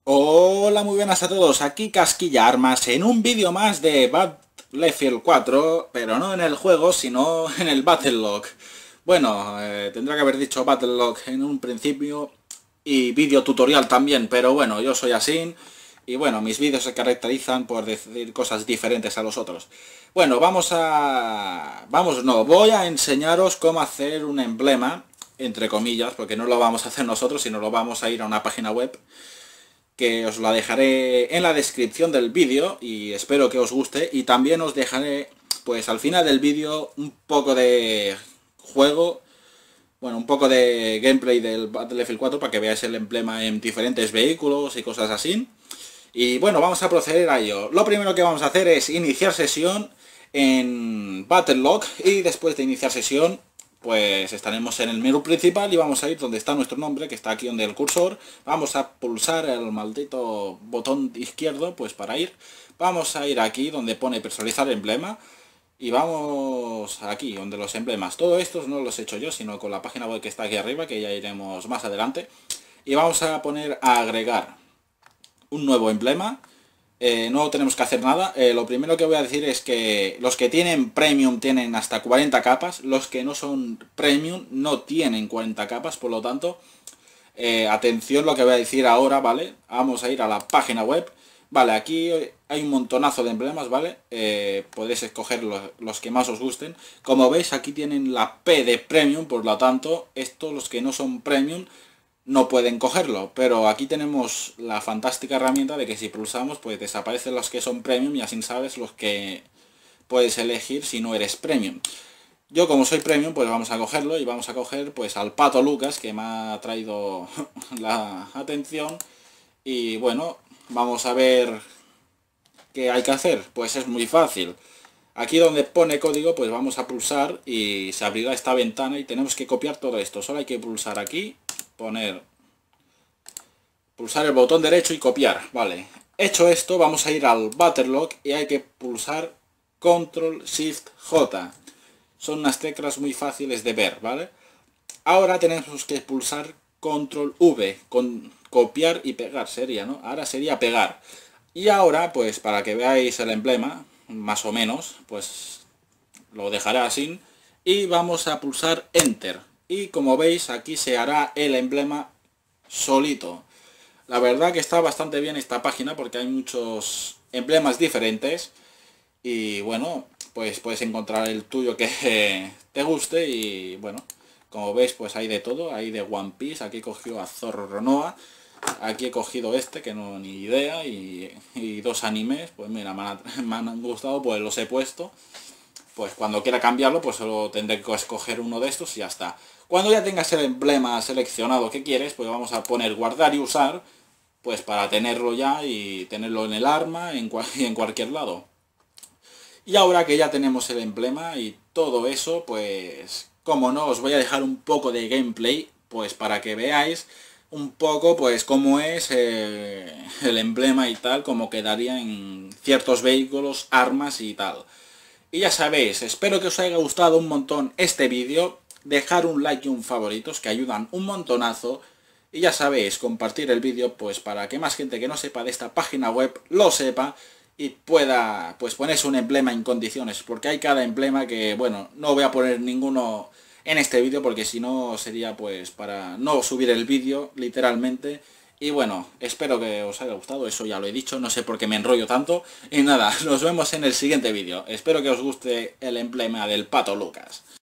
Hola, muy buenas a todos, aquí Casquilla Armas en un vídeo más de Battlefield 4, pero no en el juego, sino en el Battlelog. Bueno, tendría que haber dicho Battlelog en un principio y vídeo tutorial también, pero bueno, yo soy así y bueno, mis vídeos se caracterizan por decir cosas diferentes a los otros. Bueno, voy a enseñaros cómo hacer un emblema, entre comillas, porque no lo vamos a hacer nosotros, sino lo vamos a ir a una página web que os la dejaré en la descripción del vídeo y espero que os guste, y también os dejaré pues al final del vídeo un poco de juego, bueno, un poco de gameplay del Battlefield 4 para que veáis el emblema en diferentes vehículos y cosas así. Y bueno, vamos a proceder a ello. Lo primero que vamos a hacer es iniciar sesión en Battlelog, y después de iniciar sesión pues estaremos en el menú principal y vamos a ir donde está nuestro nombre, que está aquí donde el cursor. Vamos a pulsar el maldito botón izquierdo pues para ir. Vamos a ir aquí donde pone personalizar emblema y vamos aquí donde los emblemas. Todo esto no los he hecho yo, sino con la página web que está aquí arriba, que ya iremos más adelante. Y vamos a poner a agregar un nuevo emblema. No tenemos que hacer nada. Lo primero que voy a decir es que los que tienen Premium tienen hasta 40 capas. Los que no son Premium no tienen 40 capas. Por lo tanto, atención lo que voy a decir ahora, ¿vale? Vamos a ir a la página web. Vale, aquí hay un montonazo de emblemas, ¿vale? Podéis escoger los que más os gusten. Como veis, aquí tienen la P de Premium. Por lo tanto, estos, los que no son Premium, no pueden cogerlo, pero aquí tenemos la fantástica herramienta de que si pulsamos pues desaparecen los que son premium y así sabes los que puedes elegir si no eres premium. Yo como soy premium pues vamos a cogerlo y vamos a coger pues al Pato Lucas, que me ha traído la atención. Y bueno, vamos a ver qué hay que hacer. Pues es muy fácil. Aquí donde pone código pues vamos a pulsar y se abrirá esta ventana y tenemos que copiar todo esto. Solo hay que pulsar aquí, pulsar el botón derecho y copiar. Vale, hecho esto vamos a ir al Battlelog y hay que pulsar Control Shift J. Son unas teclas muy fáciles de ver, ¿vale? Ahora tenemos que pulsar Control V, con copiar y pegar sería, ¿no? Ahora sería pegar. Y ahora, pues para que veáis el emblema, más o menos, pues lo dejaré así. Y vamos a pulsar Enter. Y como veis, aquí se hará el emblema solito. La verdad que está bastante bien esta página porque hay muchos emblemas diferentes. Y bueno, pues puedes encontrar el tuyo que te guste. Y bueno, como veis pues hay de todo. Hay de One Piece, aquí he cogido a Zorro Ronoa. Aquí he cogido este que no ni idea. Y dos animes, pues mira, me han gustado, pues los he puesto. Pues cuando quiera cambiarlo pues solo tendré que escoger uno de estos y ya está. Cuando ya tengas el emblema seleccionado que quieres, pues vamos a poner guardar y usar, pues para tenerlo ya y tenerlo en el arma y en cualquier lado. Y ahora que ya tenemos el emblema y todo eso, pues como no, os voy a dejar un poco de gameplay, pues para que veáis un poco pues cómo es el emblema y tal, cómo quedaría en ciertos vehículos, armas y tal. Y ya sabéis, espero que os haya gustado un montón este vídeo, dejar un like y un favoritos que ayudan un montonazo. Y ya sabéis, compartir el vídeo pues para que más gente que no sepa de esta página web lo sepa y pueda pues ponerse un emblema en condiciones, porque hay cada emblema que, bueno, no voy a poner ninguno en este vídeo porque si no sería pues para no subir el vídeo literalmente. Y bueno, espero que os haya gustado, eso ya lo he dicho, no sé por qué me enrollo tanto. Y nada, nos vemos en el siguiente vídeo. Espero que os guste el emblema del Pato Lucas.